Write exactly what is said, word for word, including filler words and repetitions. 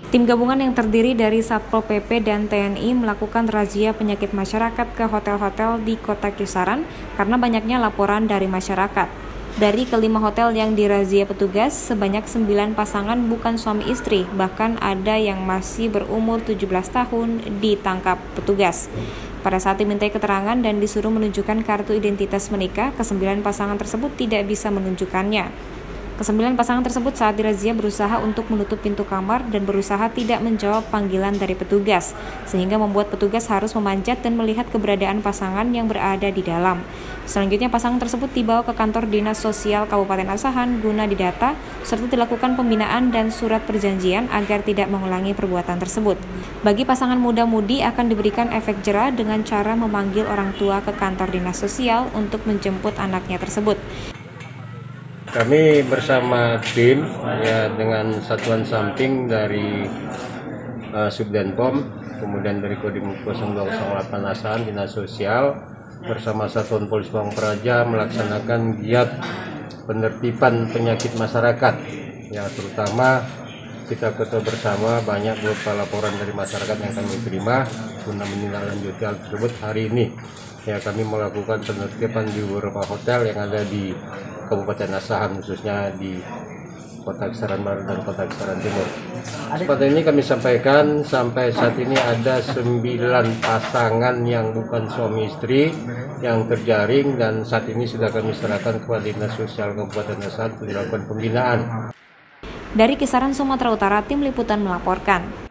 Tim gabungan yang terdiri dari Satpol P P dan T N I melakukan razia penyakit masyarakat ke hotel-hotel di Kota Kisaran karena banyaknya laporan dari masyarakat. Dari kelima hotel yang dirazia petugas, sebanyak sembilan pasangan bukan suami istri, bahkan ada yang masih berumur tujuh belas tahun ditangkap petugas. Pada saat dimintai keterangan dan disuruh menunjukkan kartu identitas menikah, kesembilan pasangan tersebut tidak bisa menunjukkannya. Kesembilan pasangan tersebut saat dirazia berusaha untuk menutup pintu kamar dan berusaha tidak menjawab panggilan dari petugas, sehingga membuat petugas harus memanjat dan melihat keberadaan pasangan yang berada di dalam. Selanjutnya pasangan tersebut dibawa ke kantor Dinas Sosial Kabupaten Asahan guna didata, serta dilakukan pembinaan dan surat perjanjian agar tidak mengulangi perbuatan tersebut. Bagi pasangan muda-mudi akan diberikan efek jera dengan cara memanggil orang tua ke kantor Dinas Sosial untuk menjemput anaknya tersebut. Kami bersama tim ya dengan satuan samping dari uh, Subdenpom, kemudian dari Kodim nol dua nol delapan Asahan Dinas Sosial bersama Satuan Polisi Pamung Praja melaksanakan giat penertiban penyakit masyarakat. Ya, terutama kita ketahui bersama banyak beberapa laporan dari masyarakat yang kami terima guna menindaklanjuti hal tersebut hari ini. Ya, kami melakukan penertiban di beberapa hotel yang ada di Kabupaten Asahan, khususnya di Kota Kisaran Barat dan Kota Kisaran Timur. Seperti ini kami sampaikan, sampai saat ini ada sembilan pasangan yang bukan suami istri yang terjaring dan saat ini sudah kami serahkan kepada Dinas Sosial Kabupaten Asahan untuk dilakukan pembinaan. Dari Kisaran, Sumatera Utara, Tim Liputan melaporkan.